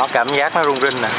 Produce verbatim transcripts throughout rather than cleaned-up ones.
nhỏ cảm giác nó rung rinh nè.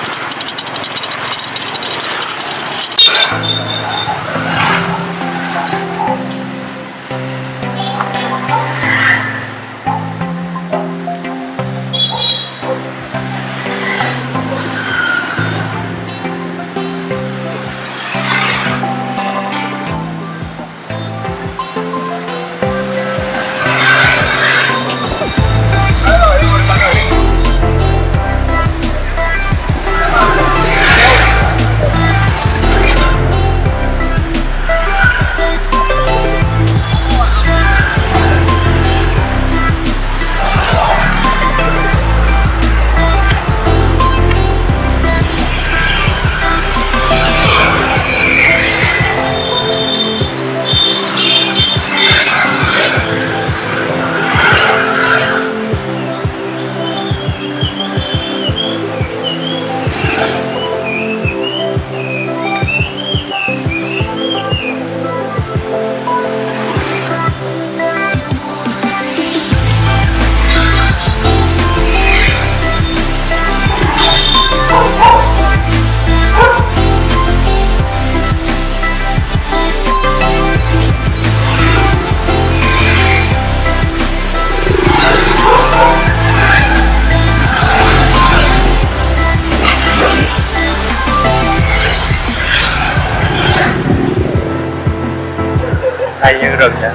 Hay như rừng vậy.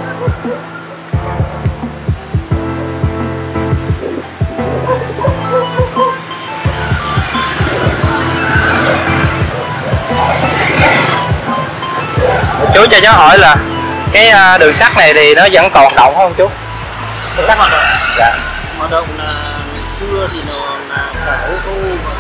Chú cho cháu hỏi là cái đường sắt này thì nó vẫn còn động không chú? Đường sắt hoạt động. Dạ. Hoạt động là ngày xưa thì nó là cả ô tô và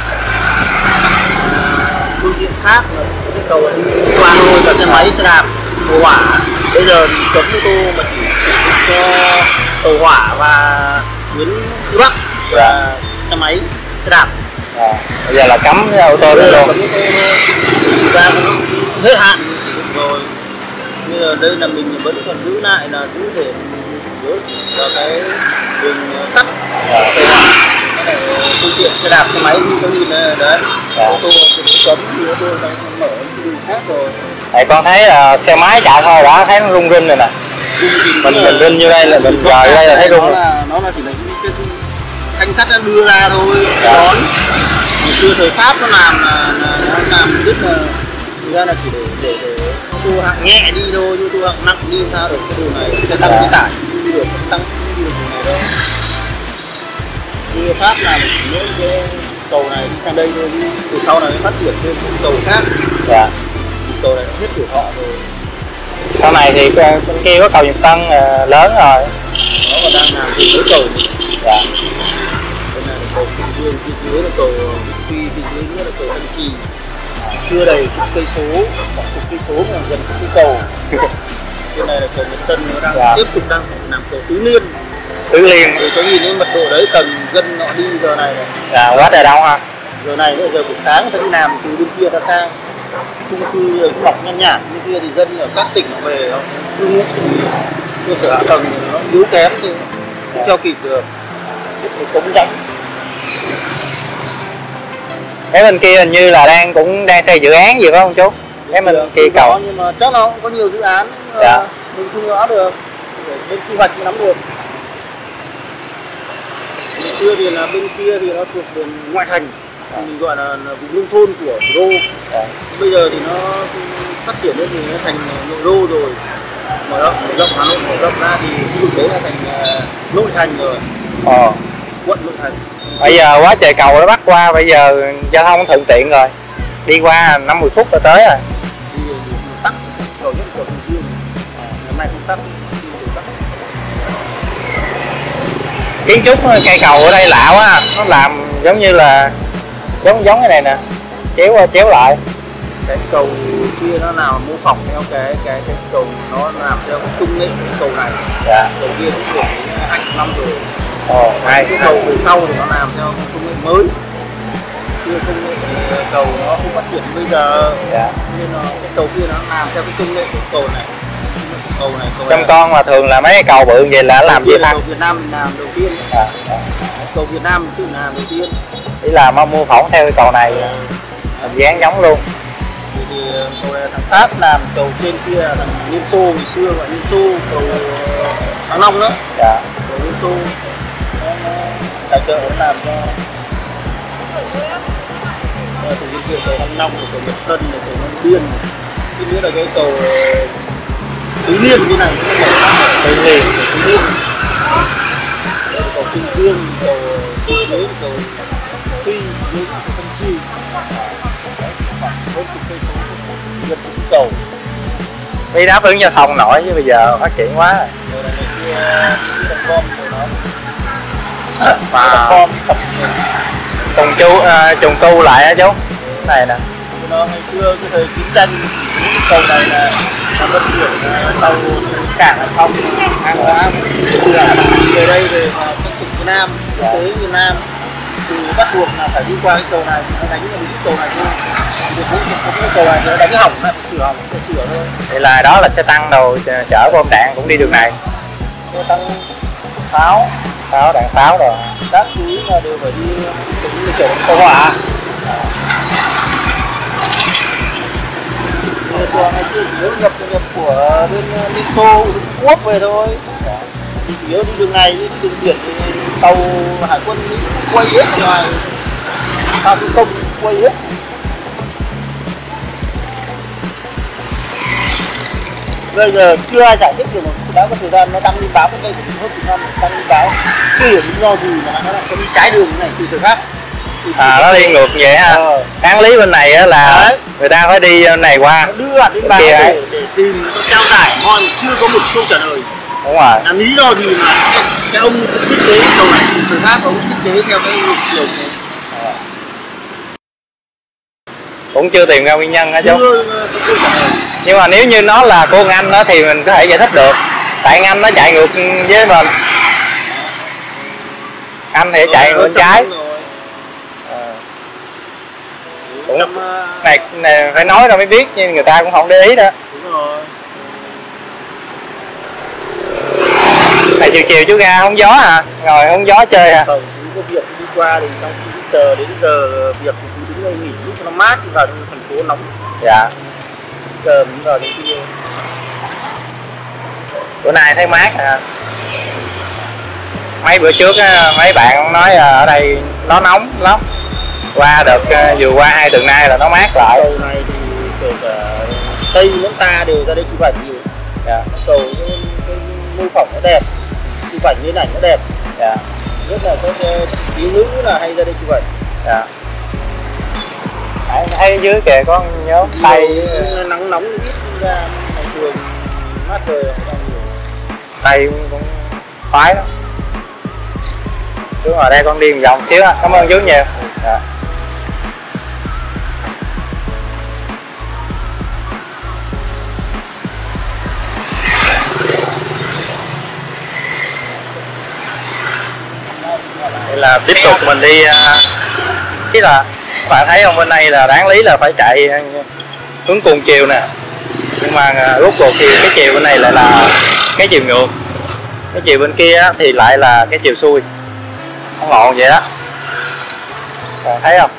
cả phương tiện khác, là cái cầu đi qua thôi, cả xe máy, xe đạp, tàu hỏa. Bây giờ thì cấm ô tô mà chỉ sử dụng cho tàu hỏa và tuyến phía Bắc và xe máy, xe đạp. À, bây giờ là cấm ô tô nữa luôn. Cấm ô tô ra cũng hết hạn sử dụng rồi. Bây giờ đây là mình vẫn còn giữ lại là giữ để nhớ cho cái đường sắt, tàu hỏa, cái này phương tiện xe đạp, xe máy như có nhìn này đấy. À. Ô tô thì cấm thì ô tô đang mở cái đường khác rồi. Tại con thấy là xe máy chạy thôi đã thấy nó rung rinh rồi nè. Mình mình rinh như đây là mình rời đây là thấy rung. Nó là nó là chỉ là cái thanh sắt nó đưa ra thôi. Đón. Ngày xưa thời Pháp nó làm là, là nó làm rất là thực ra là chỉ để để để ô tô hạng nhẹ đi thôi, ô tô hạng nặng đi sao được, cái đường này sẽ tăng cái tải đi được, tăng đi được đường này đâu. Xưa Pháp làm chỉ mỗi cái cầu này đi sang đây thôi, từ sau này phát triển thêm những cầu khác. Dạ. Cầu này hết tuổi thọ rồi. Sau này thì bên kia có cầu Nhật Tân lớn rồi. Nó còn đang làm thì mới cầu. Dạ. Đây này là cầu Kim Dương, phía dưới là cầu Phi, phía dưới nữa là cầu Thanh Trì. Chưa đầy chục cây số, khoảng chục cây số mà gần chục cây cầu. Bên này là cầu Nhật Tân, nó đang dạ. tiếp tục đang làm cầu Tứ Liên. Tứ Liên. Thì có nhìn cái mật độ đấy, cần dân họ đi giờ này này. Dạ, quá trời đông ha. Giờ này nữa, giờ buổi sáng người ta đi làm từ bên kia ra sang. Chung cư cũng mọc nhàn nhản, bên kia thì dân ở các tỉnh họ về không? Cư ngụ thì cơ sở hạ tầng thì nó yếu kém thì không theo kịp được. Cái cống rãnh. Cái bên kia hình như là đang cũng đang xây dự án gì phải không chú? Cái bên kia cầu. Nhưng mà chắc nó cũng có nhiều dự án, dạ. mình không rõ được, bên quy hoạch cũng nắm được. Bên kia thì là bên kia thì nó thuộc đường ngoại thành, dạ. mình gọi là, là vùng nông thôn của thủ đô. Dạ. Bây giờ thì nó phát triển lên thì nó thành nội đô rồi, mở rộng mở rộng Hà Nội mở rộng ra thì khu vực đấy là thành uh, nội thành rồi. Ờ. Quận nội thành. Bây giờ quá trời cầu nó bắt qua, bây giờ giao thông thuận tiện rồi, đi qua năm mươi phút là tới rồi. Đi rồi tắc cầu nhất cầu Bình Dương, ngày mai cũng tắc. Kiến trúc cây cầu ở đây lạ quá, nó làm giống như là giống giống cái này nè, chéo qua chéo lại. Cái cầu kia nó nào mô phỏng theo cái cái cái cầu nó làm theo cái công nghệ cái cầu này. Dạ. Cầu kia cũng được hai năm rồi. Ồ, hai cái cầu về sau thì nó làm theo công nghệ mới. Xưa công nghệ cầu nó không phát triển bây giờ. Dạ. Nên nó cái cầu kia nó làm theo cái công nghệ của cầu này. Cầu này cầu trong này. Con mà thường là mấy cái cầu bự vậy là làm gì ta? Cầu Việt Nam làm đầu tiên. À, à. cầu Việt Nam tự làm đầu tiên. Ý là mong mô phỏng theo cái cầu này hình dáng giống luôn. Thì, thì cầu này thằng Pháp làm, cầu trên kia là thằng Liên Xô ngày xưa gọi Liên Xô, cầu Thăng Long đó. Dạ. Cầu Liên Xô tài trợ nó làm cho từ cái kia cầu Thăng Long, cầu Nhật Tân, cầu Long Biên, cái nữa là cái cầu Tứ Liên như này, Tứ Liên, Tứ Liên, cầu Trương Dương, cầu Huế, cầu Phi, Huế, cầu Tân Chi, khoảng bốn mươi cây số gần chục cầu. Vì đáp ứng giao thông nổi chứ bây giờ phát triển quá rồi. Rồi này ngày xưa đồng con rồi nó mà con trùng chu uh, trùng tu lại á chú này nè. Nó ngày xưa cái thời chiến tranh cái cầu này là là vận chuyển tàu cảng hàng không hàng hóa từ về đây về các tỉnh phía Nam, quốc tế Việt Nam thì bắt buộc là phải đi qua cái cầu này, nó đánh vào cái cầu này thôi. Thì cũng cái cầu này nó đánh hỏng lại phải sửa hỏng phải sửa thôi. Vậy là đó là xe tăng đồ chở bom đạn cũng đi đường này. Xe tăng pháo Pháo đạn pháo rồi. các thứ là đều phải đi cũng như kiểu cầu hỏa. Của ngày xưa chủ yếu nhập nhập của bên Liên Xô, Trung Quốc về thôi. Thì chủ yếu đi đường này, đi đường biển thì tàu hải quân Mỹ quay hết ở ngoài, tàu phi công quay hết. Bây giờ chưa ai giải thích được, đã có thời gian nó đăng lên báo bên đây cũng hơn chục năm đăng lên báo, chưa hiểu lý do gì mà nó lại có đi trái đường này từ từ khác. À nó đi ngược vậy ha. Ờ. Đáng lý bên này á là đấy, người ta phải đi bên này qua. Nó đưa đến báo để, để tìm nó trao giải ngon, chưa có một câu trả lời. Đúng rồi. Là lý do gì mà cái, cái ông thiết kế cầu này từ từ khác ông thiết kế theo cái chiều này. À. Cũng chưa tìm ra nguyên nhân hả chú? Chưa, chưa trả lời. Nhưng mà nếu như nó là cô anh đó thì mình có thể giải thích được. Tại anh nó chạy ngược với mình. Anh thì chạy ngược trái. Cũng, này, này phải nói ra mới biết nhưng người ta cũng không để ý đó. Đúng rồi. Này chiều chiều chú ra hóng gió à? Ngồi hóng gió chơi à? Không, chú có việc đi qua thì trong khi chờ đến giờ việc thì chú đứng đây nghỉ lúc nó mát vào trong thành phố nóng. Dạ. Chờ mình vào đến kia. Bữa nay thấy mát à. Mấy bữa trước á, mấy bạn nói ở đây nó nóng lắm. Qua đợt vừa qua hai tuần nay là nó mát lại. Cầu này thì kể cả Tây lẫn ta đều ra đây chụp ảnh nhiều. Dạ. Cầu cái, cái mô phỏng nó đẹp, chụp ảnh lên ảnh nó đẹp. Dạ. Rất là các thiếu nữ là hay ra đây chụp ảnh. Dạ. Thấy, thấy dưới kìa có nhớ tay nắng nóng ít ra ngày thường mát trời ra nhiều. Tay cũng khoái lắm. Chú ngồi đây con đi một vòng xíu á. Cảm ơn chú nhiều. Dạ. Đây là tiếp tục mình đi uh, cái là các bạn thấy không, bên đây là đáng lý là phải chạy hướng cùng chiều nè, nhưng mà rốt cuộc thì cái chiều bên này lại là cái chiều ngược, cái chiều bên kia thì lại là cái chiều xuôi, không ngộ vậy đó, bạn thấy không?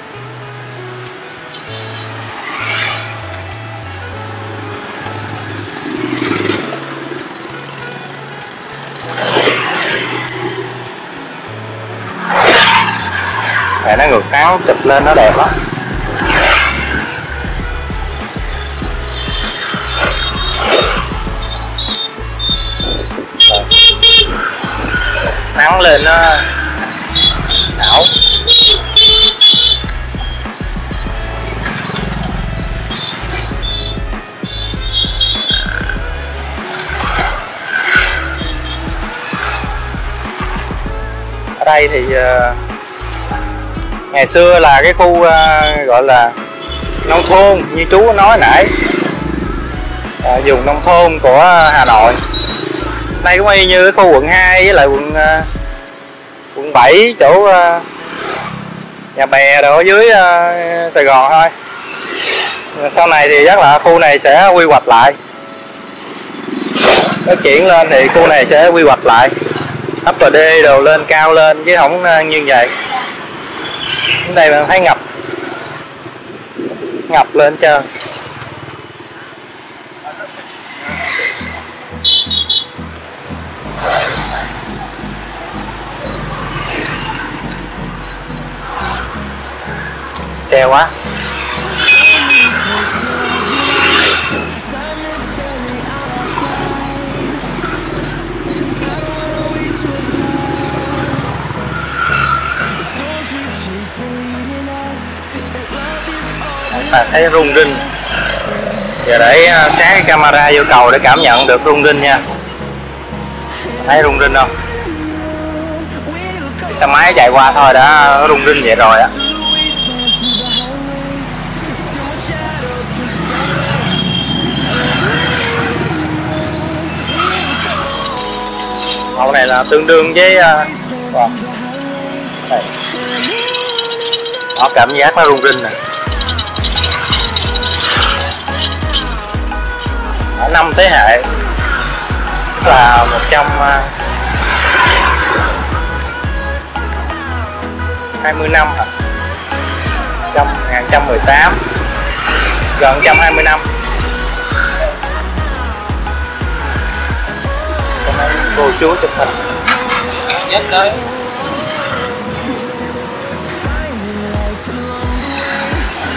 Này nó ngược áo chụp lên nó đẹp lắm. Rồi. Nắng lên nó ảo. Ở đây thì uh, ngày xưa là cái khu uh, gọi là nông thôn như chú nói nãy, uh, vùng nông thôn của Hà Nội. Đây cũng y như cái khu quận hai với lại quận uh, quận bảy chỗ uh, Nhà Bè rồi ở dưới uh, Sài Gòn thôi. Sau này thì chắc là khu này sẽ quy hoạch lại, nó chuyển lên thì khu này sẽ quy hoạch lại. ấp bờ đê đồ lên cao lên chứ không như vậy. Đến đây bạn thấy ngập ngập lên trơn. Xe quá. À, thấy rung rinh. Giờ để sát cái camera vô cầu để cảm nhận được rung rinh nha. Thấy rung rinh không? Xe máy chạy qua thôi đã rung rinh vậy rồi á. Màu này là tương đương với uh, đây. Đó, cảm giác nó rung rinh nè. Ở năm thế hệ là một trăm hai mươi năm hả? Trăm ngàn trăm mười tám, gần trăm hai mươi năm. Cô chú chụp hình nhất đấy.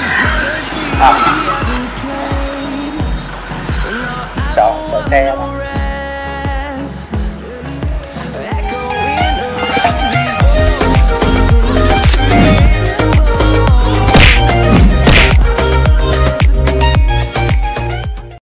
À. Sợ sợ xe đó.